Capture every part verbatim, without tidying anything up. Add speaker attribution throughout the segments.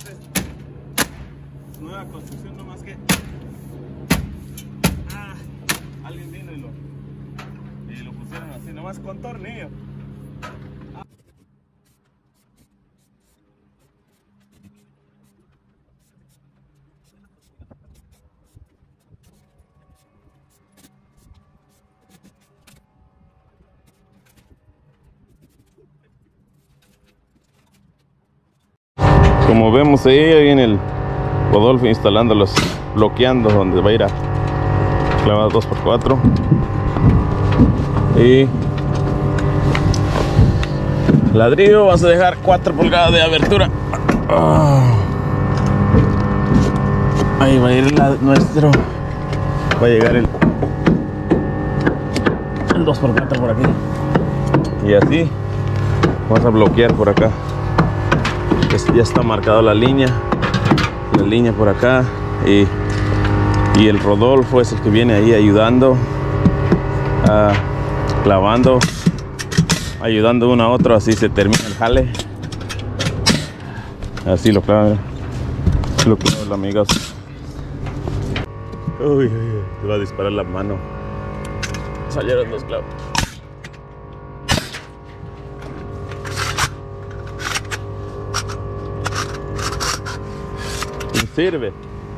Speaker 1: Esta es nueva construcción, no más que ah, alguien vino y lo, y lo pusieron así, nomás con tornillo. Ah. Como vemos ahí, ahí viene el Rodolfo instalándolos, bloqueando donde va a ir a clavado dos por cuatro. Y ladrillo, vamos a dejar cuatro pulgadas de abertura. Ahí va a ir la, nuestro, va a llegar el, el dos por cuatro por aquí. Y así vamos a bloquear por acá. Ya está marcada la línea, la línea por acá, y, y el Rodolfo es el que viene ahí ayudando, uh, clavando, ayudando uno a otro, así se termina el jale. Así lo clavan, lo clavan, amigos. Uy, uy, uy, se va a disparar la mano. Salieron dos clavos. Sirve.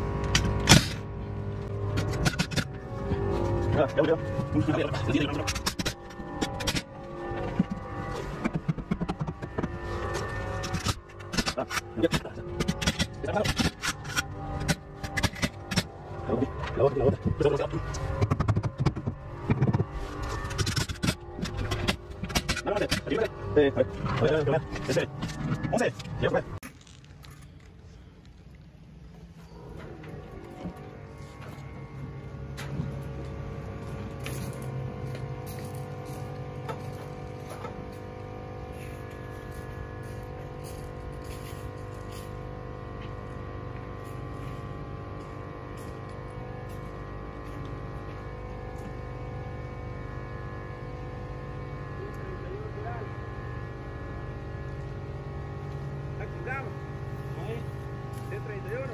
Speaker 2: C treinta y uno.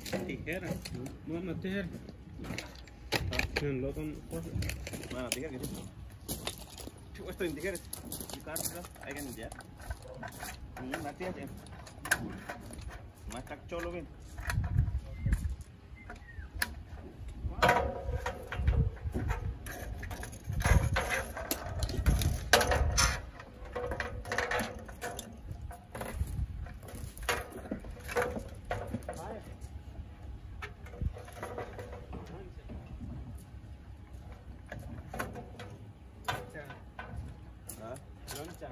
Speaker 2: Tijera. Mana tijera. Yang lo kan
Speaker 1: Mana tijera gitu. Coba esto en tijeras. Di carro, hay que limpiar. Ini mati aja. Masak cholo bien.
Speaker 2: Loncha.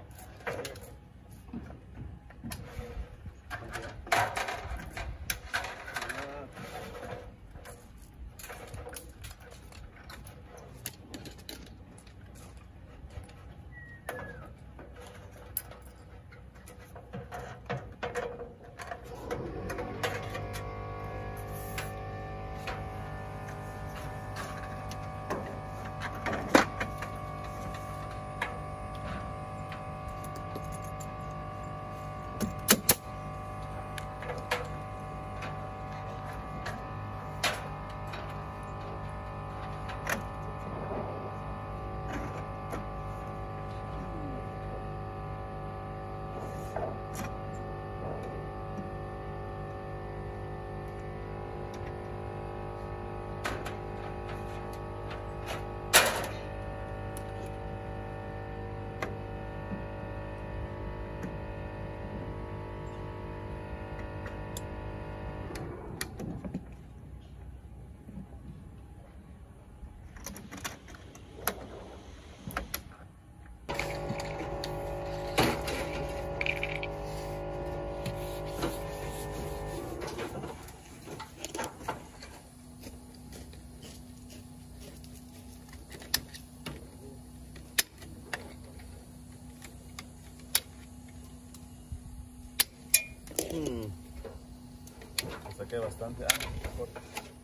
Speaker 1: Hmm. Saqué bastante agua. Corta.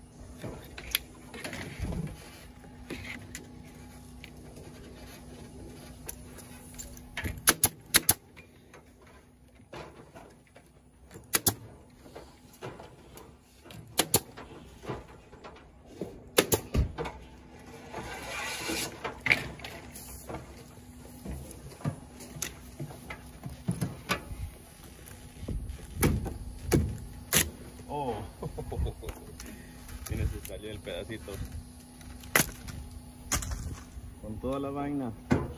Speaker 1: Oh, tiene se salió el pedacito con toda la vaina.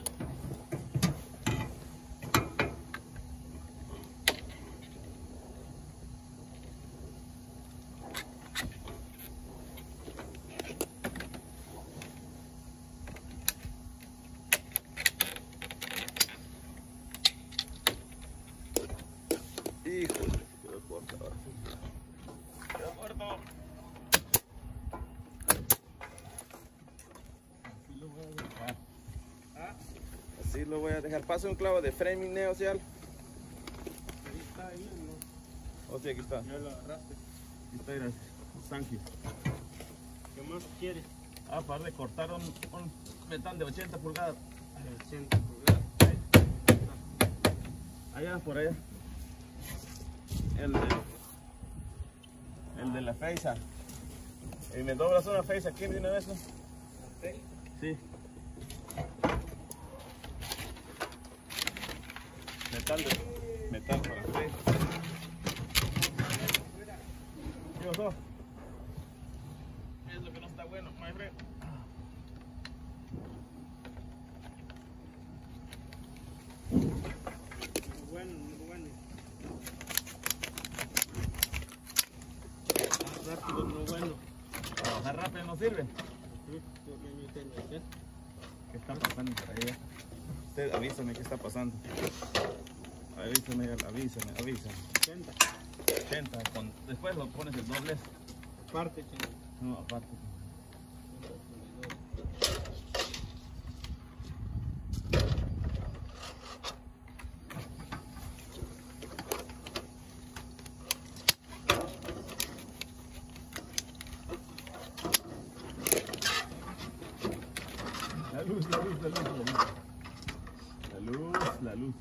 Speaker 1: Híjole, quedó corta ahora sí. Quedó corto. Así lo voy a dejar. ¿Ah? Así lo voy a dejar. Pasa un clavo de framing neocial.
Speaker 2: Ahí está, ahí, ¿no?
Speaker 1: Oh, sí, aquí está.
Speaker 2: Ya lo agarraste.
Speaker 1: Aquí está, gracias. Thank you.
Speaker 2: ¿Qué más quieres?
Speaker 1: Ah, para de cortar un, un metal de ochenta pulgadas.
Speaker 2: ochenta pulgadas.
Speaker 1: Allá, por allá. El de, el de la feisa. Y me doblas una feisa aquí de una vez, ¿no?
Speaker 2: ¿La fe?
Speaker 1: Sí. Metal de, metal para feisa. ¿Qué pasó? Es lo que no está bueno, my friend.
Speaker 2: Muy bueno, muy bueno. Más rápido, muy bueno.
Speaker 1: Trabajar rápido no sirve.
Speaker 2: ¿Qué?
Speaker 1: ¿Qué está pasando por allá? Usted avísame qué está pasando. Avísame, avísame, avísame.
Speaker 2: ochenta.
Speaker 1: ochenta, con, después lo pones el doble.
Speaker 2: Parte, ochenta.
Speaker 1: No, aparte. La luz, la luz, la luz, la luz. La luz, la luz.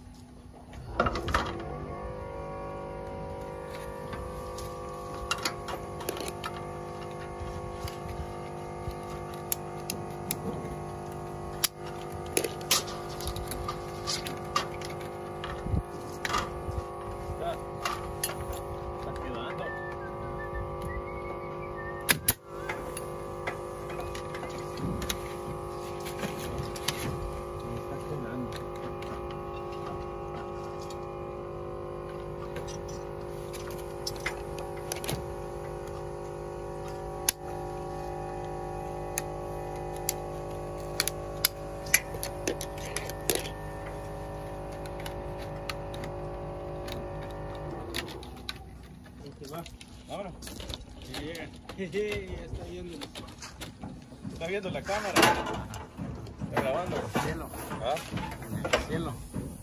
Speaker 2: Jeje, está viendo.
Speaker 1: ¿Está viendo la cámara? ¿Está grabando?
Speaker 2: Cielo.
Speaker 1: ¿Ah?
Speaker 2: Cielo.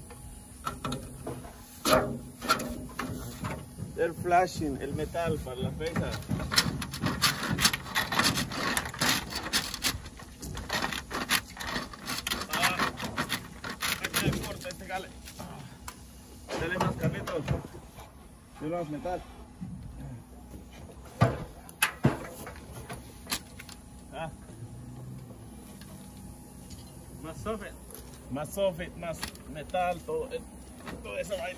Speaker 1: El flashing, el metal para la fecha. Ah, este es corto, este gale. Dale más, Carlitos. Dale más metal. Ah.
Speaker 2: Más software.
Speaker 1: Más soffit, más metal, todo, todo eso vaina.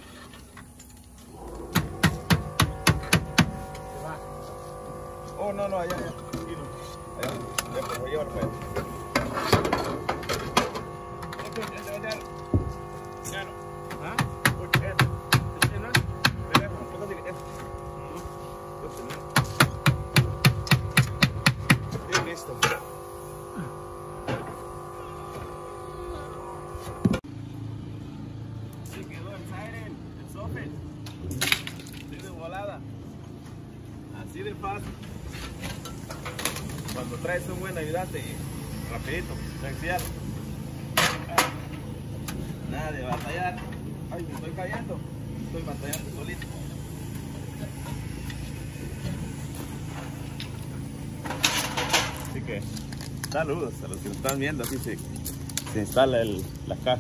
Speaker 1: Oh, no, no, allá, allá. Aquí no. Allá, ya me voy a llevar para allá. Ok, ya, ya, ya. Ya no.
Speaker 2: ¿Ah?
Speaker 1: Ok, eso.
Speaker 2: ¿Este no?
Speaker 1: Espera, ¿puedo decir eso? Bien, listo. Sí quedó el siren, el soffit. Así de volada. Así de fácil. Cuando traes un buen ayudante y rapidito, sencillo. Nada de batallar. Ay, me estoy cayendo. Estoy batallando solito. Así que saludos a los que nos están viendo. Así se, se instala el, la caja.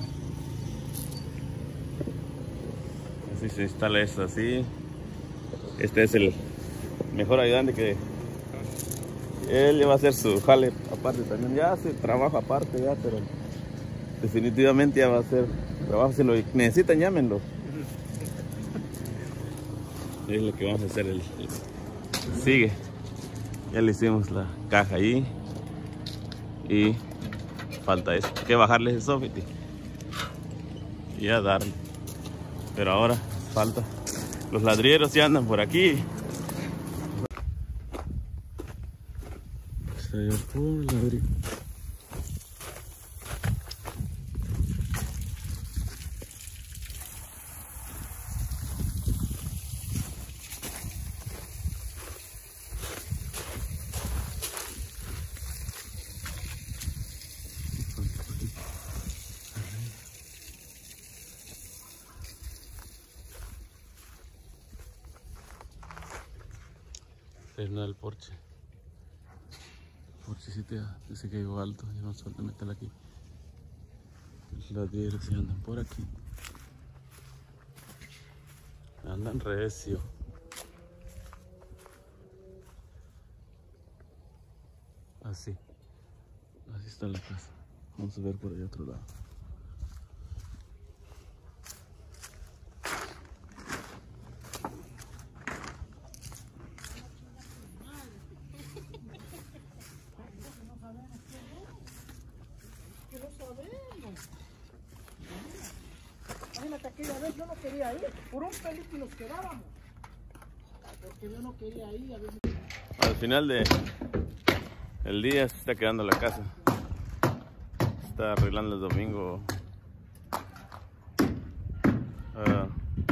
Speaker 1: Así se instala esto así. Este es el mejor ayudante que él va a hacer su jale aparte también. Ya hace trabajo aparte ya, pero definitivamente ya va a hacer trabajo. Si lo necesitan, llámenlo. Es lo que vamos a hacer. El, el, sigue. Ya le hicimos la caja ahí. Y falta eso. Hay que bajarle ese soffit y ya darle. Pero ahora falta. Los ladrilleros ya andan por aquí. Se dio por el ladrillo. Termina el porche. El porchecito ya se quedó alto, ya no suelta meterla aquí. Los ladrilleros se andan por aquí. Andan recio. Así. Así está la casa. Vamos a ver por allá otro lado.
Speaker 3: Imagínate, aquella vez yo no quería ir, por un pelito y nos quedábamos, porque yo no quería ir. A ver...
Speaker 1: Al final de el día se está quedando la casa. Se está arreglando el domingo. Uh,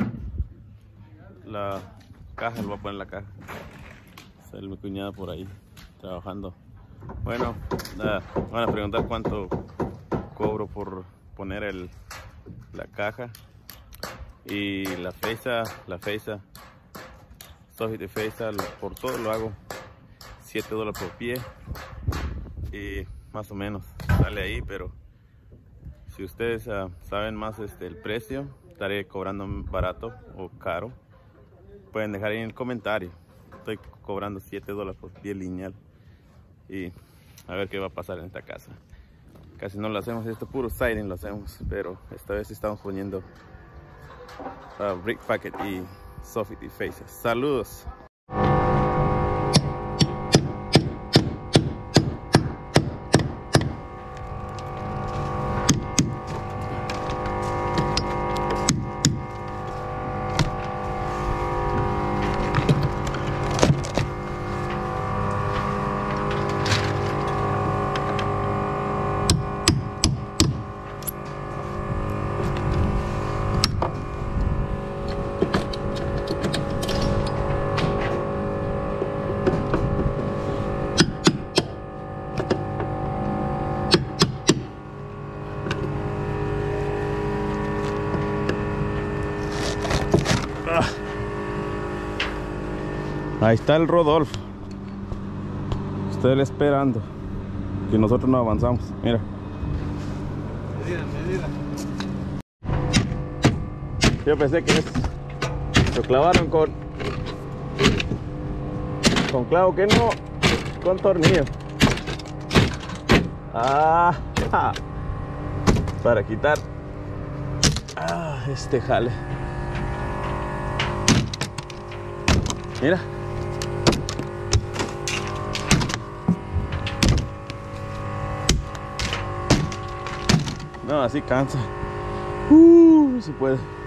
Speaker 1: la caja, lo voy a poner en la caja. Está mi cuñada por ahí trabajando. Bueno, nada, van a preguntar cuánto cobro por poner el la caja y la fecha, la fecha, soffit de fecha, por todo lo hago siete dólares por pie y más o menos sale ahí, pero si ustedes uh, saben más este el precio, estaré cobrando barato o caro, pueden dejar ahí en el comentario. Estoy cobrando siete dólares por pie lineal y a ver qué va a pasar en esta casa. Casi no lo hacemos, esto puro siding lo hacemos, pero esta vez estamos poniendo uh, brick packet y soffit y faces. Saludos. Ahí está el Rodolfo. Usted le esperando. Que nosotros no avanzamos. Mira.
Speaker 2: Medida, medida.
Speaker 1: Yo pensé que es, lo clavaron con con clavo, que no, con tornillo. Ah, ja. Para quitar ah, este jale. Mira. No, así cansa. Uh, se puede.